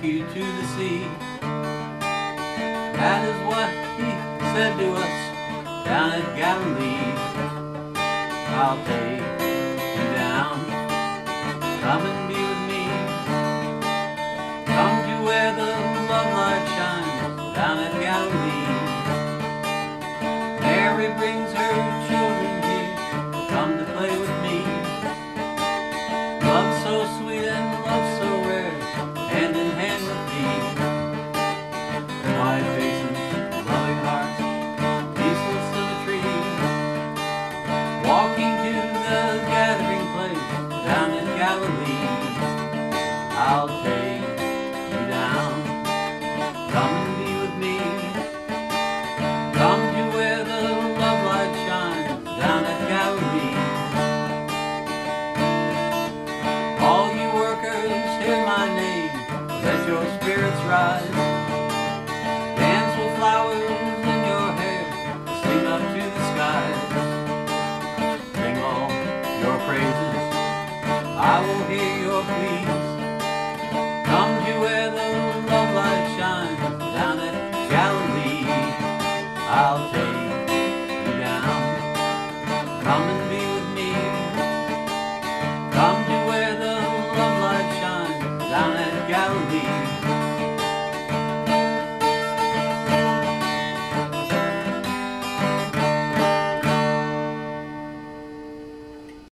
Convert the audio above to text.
you to the sea. That is what he said to us down at Galilee. I'll take you down, come and be with me. Come to where the love light shines down at Galilee. Mary brings her